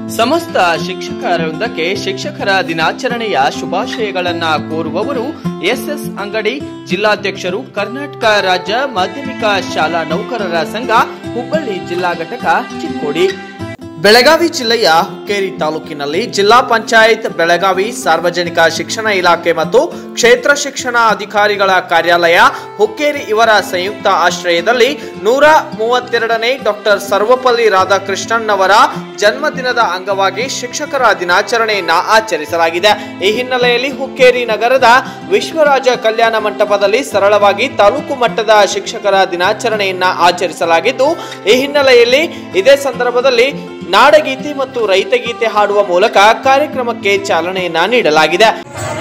ಸಮಸ್ತ ಶಿಕ್ಷಕರೊಂದಕ್ಕೆ ಶಿಕ್ಷಕರ ದಿನಾಚರಣೆಯ ಶುಭಾಶಯಗಳನ್ನ ಕೋರುವವರು ಎಸ್ಎಸ್ ಅಂಗಡಿ, ಜಿಲ್ಲಾಧ್ಯಕ್ಷರು, ಕರ್ನಾಟಕ ರಾಜ್ಯ ಮಾಧ್ಯಮಿಕ ಶಾಲಾ ನೌಕರರ ಸಂಘ, ಹುಬ್ಬಳ್ಳಿ ಜಿಲ್ಲಾ ಘಟಕ, ಚಿಕ್ಕೋಡಿ. ಬೆಳಗಾವಿ ಜಿಲ್ಲೆಯ ಹುಕ್ಕೇರಿ ತಾಲೂಕಿನಲ್ಲಿ ಜಿಲ್ಲಾ ಪಂಚಾಯತ್, ಬೆಳಗಾವಿ ಸಾರ್ವಜನಿಕ ಶಿಕ್ಷಣ ಇಲಾಖೆ ಮತ್ತು ಕ್ಷೇತ್ರ ಶಿಕ್ಷಣ ಅಧಿಕಾರಿಗಳ ಕಾರ್ಯಾಲಯ ಹುಕ್ಕೇರಿ ಇವರ ಸಂಯುಕ್ತ ಆಶ್ರಯದಲ್ಲಿ 132ನೇ ಡಾಕ್ಟರ್ ಸರ್ವಪಲ್ಲಿ ರಾಧಾಕೃಷ್ಣನ್ ಅವರ ಜನ್ಮದಿನದ ಅಂಗವಾಗಿ ಶಿಕ್ಷಕರ ದಿನಾಚರಣೆಯನ್ನ ಆಚರಿಸಲಾಗಿದೆ. ಈ ಹಿನ್ನೆಲೆಯಲ್ಲಿ ಹುಕ್ಕೇರಿ ನಗರದ ವಿಶ್ವರಾಜ ಕಲ್ಯಾಣ ಮಂಟಪದಲ್ಲಿ ಸರಳವಾಗಿ ತಾಲೂಕು ಮಟ್ಟದ ಶಿಕ್ಷಕರ ದಿನಾಚರಣೆಯನ್ನ ಆಚರಿಸಲಾಗಿದ್ದು, ಈ ಹಿನ್ನೆಲೆಯಲ್ಲಿ ಇದೇ ಸಂದರ್ಭದಲ್ಲಿ ನಾಡಗೀತೆ ಮತ್ತು ರೈತಗೀತೆ ಹಾಡುವ ಮೂಲಕ ಕಾರ್ಯಕ್ರಮಕ್ಕೆ ಚಾಲನೆಯನ್ನ ನೀಡಲಾಗಿದೆ.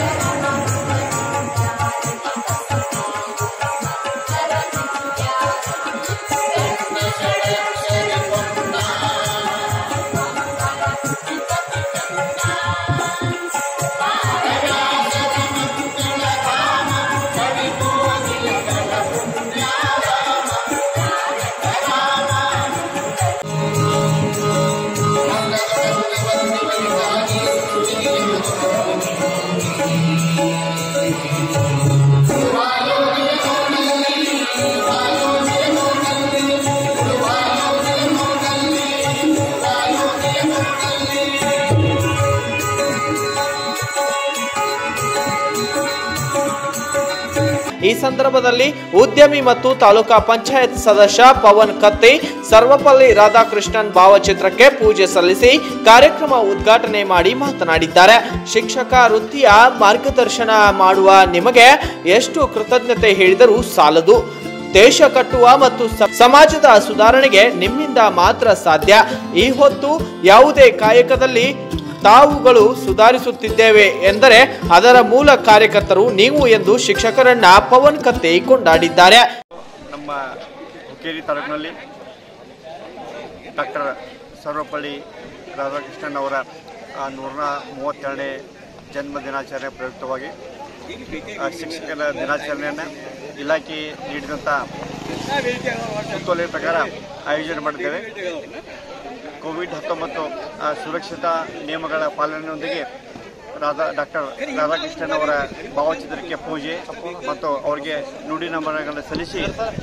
ಈ ಸಂದರ್ಭದಲ್ಲಿ ಉದ್ಯಮಿ ಮತ್ತು ತಾಲೂಕಾ ಪಂಚಾಯತ್ ಸದಸ್ಯ ಪವನ್ ಕತ್ತಿ ಸರ್ವಪಲ್ಲಿ ರಾಧಾಕೃಷ್ಣನ್ ಭಾವಚಿತ್ರಕ್ಕೆ ಪೂಜೆ ಸಲ್ಲಿಸಿ ಕಾರ್ಯಕ್ರಮ ಉದ್ಘಾಟನೆ ಮಾಡಿ ಮಾತನಾಡಿದ್ದಾರೆ. ಶಿಕ್ಷಕ ವೃತ್ತಿಯ ಮಾರ್ಗದರ್ಶನ ಮಾಡುವ ನಿಮಗೆ ಎಷ್ಟು ಕೃತಜ್ಞತೆ ಹೇಳಿದರೂ ಸಾಲದು. ದೇಶ ಕಟ್ಟುವ ಮತ್ತು ಸಮಾಜದ ಸುಧಾರಣೆಗೆ ನಿಮ್ಮಿಂದ ಮಾತ್ರ ಸಾಧ್ಯ. ಈ ಹೊತ್ತು ಯಾವುದೇ ಕಾಯಕದಲ್ಲಿ ತಾವುಗಳು ಸುಧಾರಿಸುತ್ತಿದ್ದೇವೆ ಎಂದರೆ ಅದರ ಮೂಲ ಕಾರ್ಯಕರ್ತರು ನೀವು ಎಂದು ಶಿಕ್ಷಕರನ್ನ ಪವನ್ ಕತ್ತಿ ಕೊಂಡಾಡಿದ್ದಾರೆ. ನಮ್ಮ ಹುಕ್ಕೇರಿ ತಾಲೂಕಿನಲ್ಲಿ ಡಾಕ್ಟರ್ ಸರ್ವಪಲ್ಲಿ ರಾಧಾಕೃಷ್ಣನ್ ಅವರ 132ನೇ ಜನ್ಮ ದಿನಾಚರಣೆ ಪ್ರಯುಕ್ತವಾಗಿ ಶಿಕ್ಷಕರ ದಿನಾಚರಣೆಯನ್ನು ಇಲಾಖೆ ನೀಡಿದಂಥ ಸುತ್ತೋಲೆಯ ಪ್ರಕಾರ ಆಯೋಜನೆ ಮಾಡಿದ್ದೇವೆ. ಕೋವಿಡ್-19 ಸುರಕ್ಷತಾ ನಿಯಮಗಳ ಪಾಲನೆಯೊಂದಿಗೆ ಡಾಕ್ಟರ್ ರಾಧಾಕೃಷ್ಣನ್ ಅವರ ಭಾವಚಿತ್ರಕ್ಕೆ ಪೂಜೆ ಮತ್ತು ಅವರಿಗೆ ನುಡಿ ನಮನಗಳನ್ನು ಸಲ್ಲಿಸಿ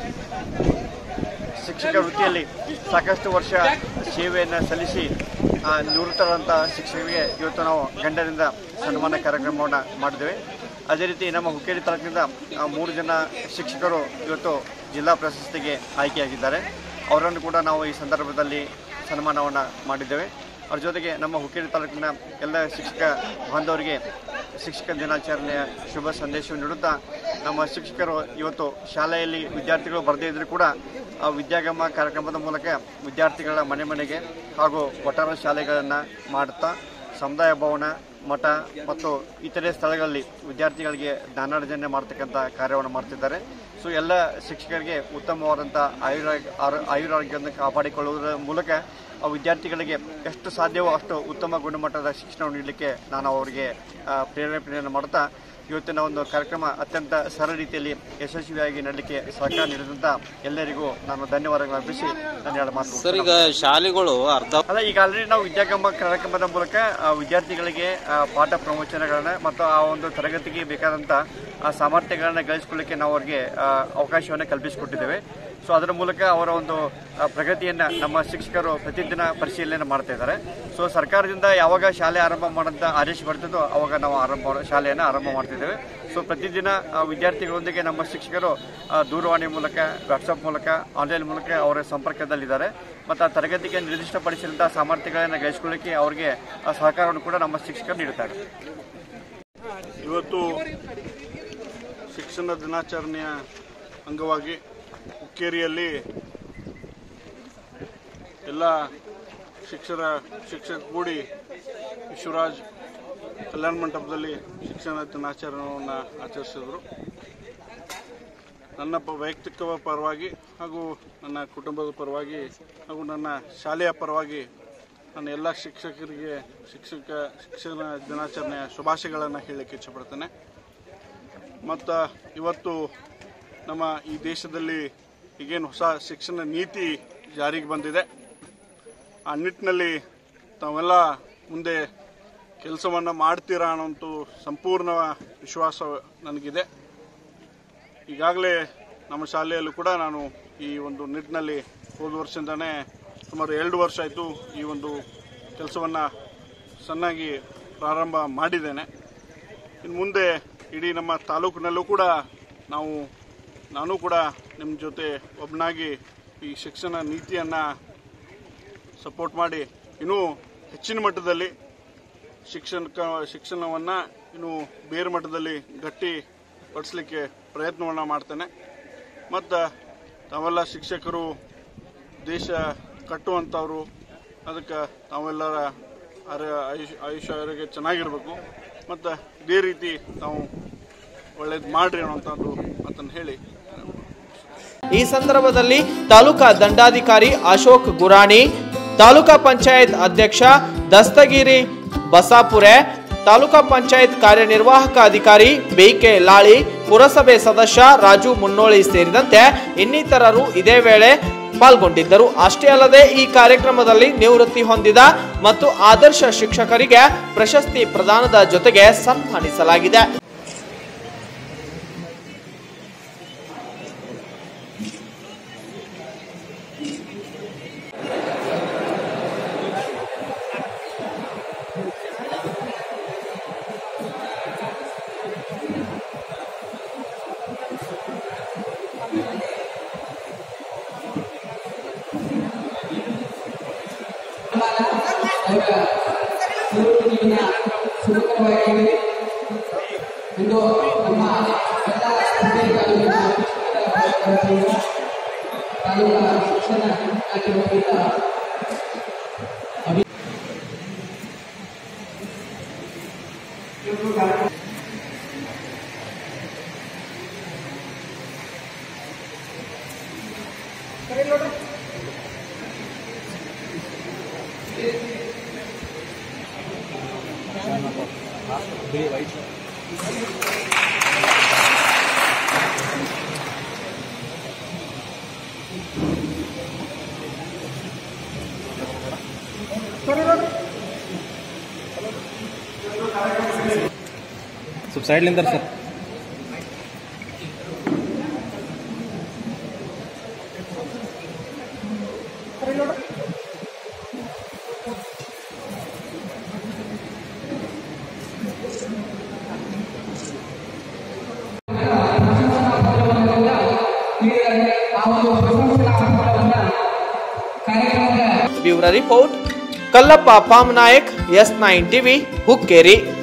ಶಿಕ್ಷಕ ವೃತ್ತಿಯಲ್ಲಿ ಸಾಕಷ್ಟು ವರ್ಷ ಸೇವೆಯನ್ನು ಸಲ್ಲಿಸಿ ನಿವೃತ್ತರಾದಂಥ ಶಿಕ್ಷಕರಿಗೆ ಇವತ್ತು ನಾವು ಗಣ್ಯರಿಂದ ಸನ್ಮಾನ ಕಾರ್ಯಕ್ರಮವನ್ನು ಮಾಡಿದ್ದೇವೆ. ಅದೇ ರೀತಿ ನಮ್ಮ ಹುಕ್ಕೇರಿ ತಾಲೂಕಿನಿಂದ 3 ಜನ ಶಿಕ್ಷಕರು ಇವತ್ತು ಜಿಲ್ಲಾ ಪ್ರಶಸ್ತಿಗೆ ಆಯ್ಕೆಯಾಗಿದ್ದಾರೆ. ಅವರನ್ನು ಕೂಡ ನಾವು ಈ ಸಂದರ್ಭದಲ್ಲಿ ಸನ್ಮಾನವನ್ನು ಮಾಡಿದ್ದೇವೆ. ಅವ್ರ ಜೊತೆಗೆ ನಮ್ಮ ಹುಕ್ಕೇರಿ ತಾಲೂಕಿನ ಎಲ್ಲ ಶಿಕ್ಷಕ ಬಾಂಧವರಿಗೆ ಶಿಕ್ಷಕ ದಿನಾಚರಣೆಯ ಶುಭ ಸಂದೇಶವನ್ನು ನೀಡುತ್ತಾ, ನಮ್ಮ ಶಿಕ್ಷಕರು ಇವತ್ತು ಶಾಲೆಯಲ್ಲಿ ವಿದ್ಯಾರ್ಥಿಗಳು ಬರದೇ ಇದ್ದರೂ ಕೂಡ ವಿದ್ಯಾಗಮ ಕಾರ್ಯಕ್ರಮದ ಮೂಲಕ ವಿದ್ಯಾರ್ಥಿಗಳ ಮನೆ ಮನೆಗೆ ಹಾಗೂ ಒಟ್ಟಾರೆ ಶಾಲೆಗಳನ್ನು ಮಾಡುತ್ತಾ ಸಮುದಾಯ ಭವನ, ಮಠ ಮತ್ತು ಇತರೆ ಸ್ಥಳಗಳಲ್ಲಿ ವಿದ್ಯಾರ್ಥಿಗಳಿಗೆ ಜ್ಞಾನಾರ್ಜನೆ ಮಾಡ್ತಕ್ಕಂಥ ಕಾರ್ಯವನ್ನು ಮಾಡ್ತಿದ್ದಾರೆ. ಸೊ ಎಲ್ಲ ಶಿಕ್ಷಕರಿಗೆ ಉತ್ತಮವಾದಂಥ ಆಯುರಾರೋಗ್ಯವನ್ನು ಕಾಪಾಡಿಕೊಳ್ಳುವುದರ ಮೂಲಕ ವಿದ್ಯಾರ್ಥಿಗಳಿಗೆ ಎಷ್ಟು ಸಾಧ್ಯವೋ ಅಷ್ಟು ಉತ್ತಮ ಗುಣಮಟ್ಟದ ಶಿಕ್ಷಣವನ್ನು ನೀಡಲಿಕ್ಕೆ ನಾನು ಅವರಿಗೆ ಪ್ರೇರೇಪಣೆಯನ್ನು ಮಾಡುತ್ತಾ ಇವತ್ತಿನ ಒಂದು ಕಾರ್ಯಕ್ರಮ ಅತ್ಯಂತ ಸರಳ ರೀತಿಯಲ್ಲಿ ಯಶಸ್ವಿಯಾಗಿ ನಡೆಯಲಿಕ್ಕೆ ಸಹಕಾರ ನೀಡಿದಂಥ ಎಲ್ಲರಿಗೂ ನಾನು ಧನ್ಯವಾದಗಳನ್ನು ಅರ್ಪಿಸಿ ನನ್ನ ಎರಡು ಮಾತು. ಸರ್, ಈಗ ಶಾಲೆಗಳು ಈಗ ಆಲ್ರೆಡಿ ನಾವು ವಿದ್ಯಾಗಮ ಕಾರ್ಯಕ್ರಮದ ಮೂಲಕ ವಿದ್ಯಾರ್ಥಿಗಳಿಗೆ ಪಾಠ ಪ್ರವಚನಗಳನ್ನ ಮತ್ತು ಆ ಒಂದು ತರಗತಿಗೆ ಬೇಕಾದಂಥ ಸಾಮರ್ಥ್ಯಗಳನ್ನು ಗಳಿಸಿಕೊಳ್ಳಿಕ್ಕೆ ನಾವು ಅವರಿಗೆ ಅವಕಾಶವನ್ನು ಕಲ್ಪಿಸಿಕೊಟ್ಟಿದ್ದೇವೆ. ಸೊ ಅದರ ಮೂಲಕ ಅವರ ಒಂದು ಪ್ರಗತಿಯನ್ನು ನಮ್ಮ ಶಿಕ್ಷಕರು ಪ್ರತಿದಿನ ಪರಿಶೀಲನೆ ಮಾಡ್ತಾ ಇದ್ದಾರೆ. ಸೊ ಸರ್ಕಾರದಿಂದ ಯಾವಾಗ ಶಾಲೆ ಆರಂಭ ಮಾಡೋಂಥ ಆದೇಶ ಬರ್ತಿದ್ದೋ ಅವಾಗ ನಾವು ಶಾಲೆಯನ್ನು ಆರಂಭ ಮಾಡ್ತಿದ್ದೇವೆ. ಸೊ ಪ್ರತಿದಿನ ವಿದ್ಯಾರ್ಥಿಗಳೊಂದಿಗೆ ನಮ್ಮ ಶಿಕ್ಷಕರು ದೂರವಾಣಿ ಮೂಲಕ, ವಾಟ್ಸಪ್ ಮೂಲಕ, ಆನ್ಲೈನ್ ಮೂಲಕ ಅವರ ಸಂಪರ್ಕದಲ್ಲಿದ್ದಾರೆ ಮತ್ತು ಆ ತರಗತಿಗೆ ನಿರ್ದಿಷ್ಟಪಡಿಸಿದಂಥ ಸಾಮರ್ಥ್ಯಗಳನ್ನು ಗಳಿಸಿಕೊಳ್ಳಿಕ್ಕೆ ಅವರಿಗೆ ಸಹಕಾರವನ್ನು ಕೂಡ ನಮ್ಮ ಶಿಕ್ಷಕರು ನೀಡುತ್ತಾರೆ. ಇವತ್ತು ಶಿಕ್ಷಣ ದಿನಾಚರಣೆಯ ಅಂಗವಾಗಿ ಹುಕ್ಕೇರಿಯಲ್ಲಿ ಎಲ್ಲ ಶಿಕ್ಷಕ ಕೂಡಿ ವಿಶ್ವರಾಜ್ ಕಲ್ಯಾಣ ಮಂಟಪದಲ್ಲಿ ಶಿಕ್ಷಣ ದಿನಾಚರಣೆಯನ್ನು ಆಚರಿಸಿದರು. ನನ್ನ ವೈಯಕ್ತಿಕ ಪರವಾಗಿ ಹಾಗೂ ನನ್ನ ಕುಟುಂಬದ ಪರವಾಗಿ ಹಾಗೂ ನನ್ನ ಶಾಲೆಯ ಪರವಾಗಿ ನಾನು ಎಲ್ಲ ಶಿಕ್ಷಕರಿಗೆ ಶಿಕ್ಷಣ ದಿನಾಚರಣೆಯ ಶುಭಾಶಯಗಳನ್ನು ಹೇಳಲಿಕ್ಕೆ ಇಚ್ಛಪಡ್ತೇನೆ. ಮತ್ತು ಇವತ್ತು ನಮ್ಮ ಈ ದೇಶದಲ್ಲಿ ಈಗೇನು ಹೊಸ ಶಿಕ್ಷಣ ನೀತಿ ಜಾರಿಗೆ ಬಂದಿದೆ, ಆ ನಿಟ್ಟಿನಲ್ಲಿ ತಾವೆಲ್ಲ ಮುಂದೆ ಕೆಲಸವನ್ನು ಮಾಡ್ತೀರಾ ಅನ್ನೋಂಥ ಸಂಪೂರ್ಣ ವಿಶ್ವಾಸ ನನಗಿದೆ. ಈಗಾಗಲೇ ನಮ್ಮ ಶಾಲೆಯಲ್ಲೂ ಕೂಡ ನಾನು ಈ ಒಂದು ನಿಟ್ಟಿನಲ್ಲಿ ಹೋದ ವರ್ಷದಿಂದನೇ ಸುಮಾರು 2 ವರ್ಷ ಆಯಿತು ಈ ಒಂದು ಕೆಲಸವನ್ನು ಚೆನ್ನಾಗಿ ಪ್ರಾರಂಭ ಮಾಡಿದ್ದೇನೆ. ಇನ್ನು ಮುಂದೆ ಇಡೀ ನಮ್ಮ ತಾಲೂಕಿನಲ್ಲೂ ಕೂಡ ನಾನು ಕೂಡ ನಿಮ್ಮ ಜೊತೆ ಒಬ್ಬನಾಗಿ ಈ ಶಿಕ್ಷಣ ನೀತಿಯನ್ನು ಸಪೋರ್ಟ್ ಮಾಡಿ ಇನ್ನೂ ಹೆಚ್ಚಿನ ಮಟ್ಟದಲ್ಲಿ ಶಿಕ್ಷಣವನ್ನು ಇನ್ನೂ ಬೇರೆ ಮಟ್ಟದಲ್ಲಿ ಗಟ್ಟಿಪಡಿಸಲಿಕ್ಕೆ ಪ್ರಯತ್ನವನ್ನು ಮಾಡ್ತೇನೆ. ಮತ್ತು ತಾವೆಲ್ಲ ಶಿಕ್ಷಕರು ದೇಶ ಕಟ್ಟುವಂಥವ್ರು, ಅದಕ್ಕೆ ತಾವೆಲ್ಲರ ಆಯುಷ್ಯ ಆರೋಗ್ಯ ಚೆನ್ನಾಗಿರಬೇಕು ಮತ್ತು ಇದೇ ರೀತಿ ನಾವು ಒಳ್ಳೇದು ಮಾಡ್ರಿ ಅನ್ನೋಂಥದ್ದು ಮಾತನ್ನು ಹೇಳಿ ಈ ಸಂದರ್ಭದಲ್ಲಿ ತಾಲೂಕಾ ದಂಡಾಧಿಕಾರಿ ಅಶೋಕ್ ಗುರಾಣಿ, ತಾಲೂಕಾ ಪಂಚಾಯತ್ ಅಧ್ಯಕ್ಷ ದಸ್ತಗಿರಿ ಬಸಾಪುರೆ, ತಾಲೂಕಾ ಪಂಚಾಯತ್ ಕಾರ್ಯನಿರ್ವಾಹಕ ಅಧಿಕಾರಿ ಬಿಕೆ ಲಾಳಿ, ಪುರಸಭೆ ಸದಸ್ಯ ರಾಜು ಮುನ್ನೋಳಿ ಸೇರಿದಂತೆ ಇನ್ನಿತರರು ಇದೇ ವೇಳೆ ಪಾಲ್ಗೊಂಡಿದ್ದರು. ಅಷ್ಟೇ ಅಲ್ಲದೆ ಈ ಕಾರ್ಯಕ್ರಮದಲ್ಲಿ ನಿವೃತ್ತಿ ಹೊಂದಿದ ಮತ್ತು ಆದರ್ಶ ಶಿಕ್ಷಕರಿಗೆ ಪ್ರಶಸ್ತಿ ಪ್ರದಾನದ ಜೊತೆಗೆ ಸನ್ಮಾನಿಸಲಾಗಿದೆ. साइड लेंदर sir bureau report Kallappa Pamanayak S9 TV Hukkeri.